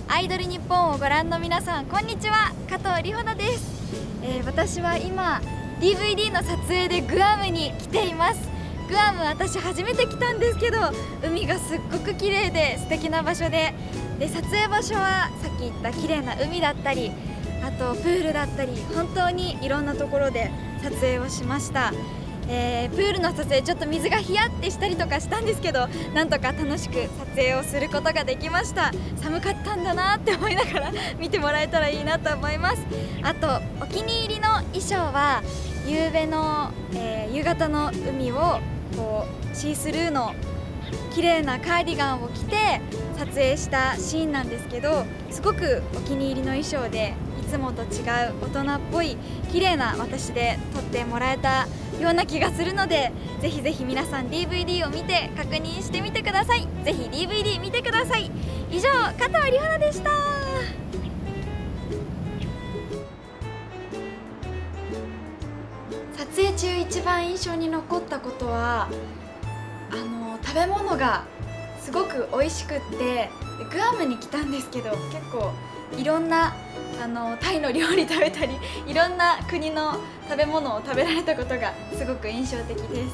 アイドル日本をご覧の皆さん、こんにちは。加藤里穂奈です。私は今 DVD の撮影でグアムに来ています。グアム、私初めて来たんですけど、海がすっごく綺麗で素敵な場所で、撮影場所はさっき言った綺麗な海だったり、あとプールだったり、本当にいろんなところで撮影をしました。プールの撮影、ちょっと水がヒヤってしたりとかしたんですけど、なんとか楽しく撮影をすることができました。寒かったんだなって思いながら見てもらえたらいいなと思います。あとお気に入りの衣装は夕方の海をこうシースルーの綺麗なカーディガンを着て撮影したシーンなんですけど、すごくお気に入りの衣装で、いつもと違う大人っぽい綺麗な私で撮ってもらえたような気がするので、ぜひぜひ皆さん DVD を見て確認してみてください。ぜひ DVD 見てください。以上、加藤里穂奈でした。撮影中一番印象に残ったことは、食べ物がすごく美味しくって、グアムに来たんですけど、結構いろんなタイの料理食べたり、いろんな国の食べ物を食べられたことがすごく印象的です。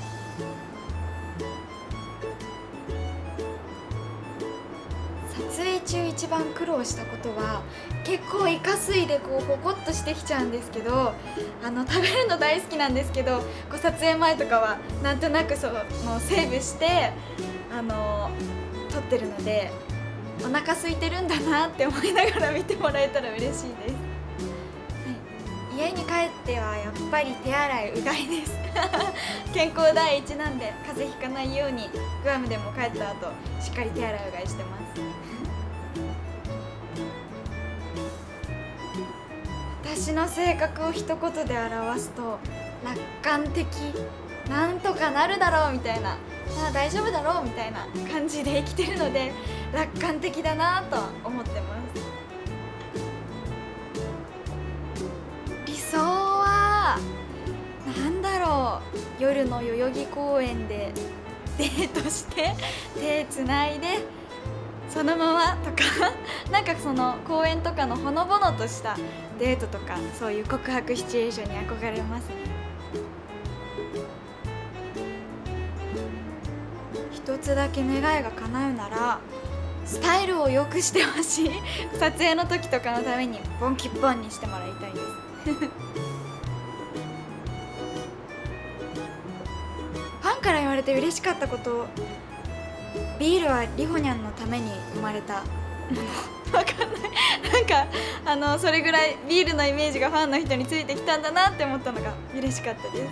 撮影中一番苦労したことは、結構イカ水でこうポコッとしてきちゃうんですけど、食べるの大好きなんですけど、こう撮影前とかはなんとなくそのセーブして撮ってるので、お腹空いてるんだなって思いながら見てもらえたら嬉しいです。家に帰ってはやっぱり手洗いうがいです健康第一なんで、風邪ひかないようにグアムでも帰った後しっかり手洗いうがいしてます私の性格を一言で表すと、楽観的、なんとかなるだろうみたいな、大丈夫だろうみたいな感じで生きてるので、楽観的だなと思ってます。理想はなんだろう、夜の代々木公園でデートして手つないでそのままとかなんかその公園とかのほのぼのとしたデートとか、そういう告白シチュエーションに憧れますね。一つだけ願いが叶うなら、スタイルを良くしてほしい撮影の時とかのためにボンキッボンにしてもらいたいですファンから言われて嬉しかったこと、ビールはリホニャンのために生まれたわかんない、なんかそれぐらいビールのイメージがファンの人についてきたんだなって思ったのが嬉しかったです。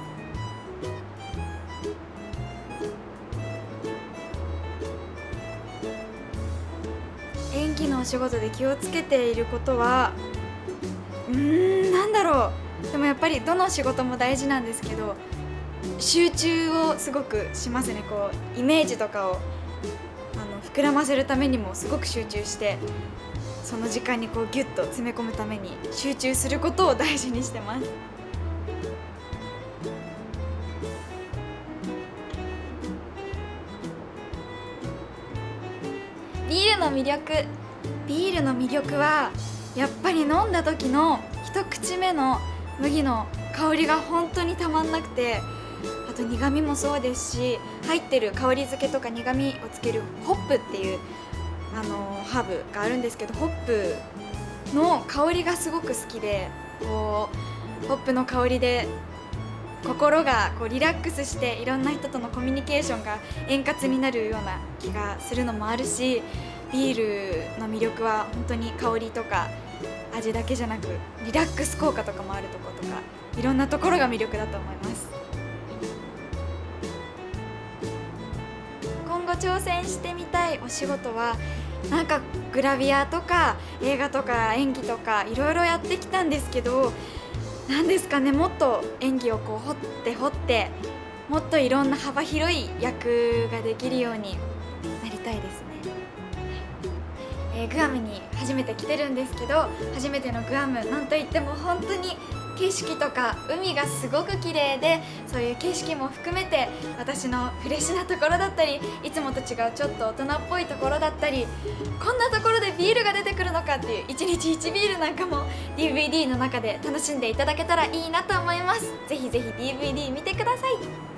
演技のお仕事で気をつけていることは、なんだろう、でもやっぱりどの仕事も大事なんですけど、集中をすごくしますね。こうイメージとかを膨らませるためにもすごく集中して、その時間にこうギュッと詰め込むために集中することを大事にしてます。ビールの魅力はやっぱり飲んだ時の一口目の麦の香りが本当にたまんなくて、あと苦味もそうですし、入ってる香り付けとか苦味をつけるホップっていうハーブがあるんですけど、ホップの香りがすごく好きで、こうホップの香りで心がこうリラックスして、いろんな人とのコミュニケーションが円滑になるような気がするのもあるし、ビールの魅力は本当に香りとか味だけじゃなく、リラックス効果とかもあるところとか、いろんなところが魅力だと思います。今後挑戦してみたいお仕事は、なんかグラビアとか映画とか演技とかいろいろやってきたんですけど、なんですかね、もっと演技をこう掘ってもっといろんな幅広い役ができるようになりたいですね。グアムに初めて来てるんですけど、初めてのグアム、なんといっても本当に景色とか海がすごく綺麗で、そういう景色も含めて私のフレッシュなところだったり、いつもと違うちょっと大人っぽいところだったり、こんなところでビールが出てくるのかっていう1日1ビールなんかも DVD の中で楽しんでいただけたらいいなと思います。ぜひぜひ DVD 見てください。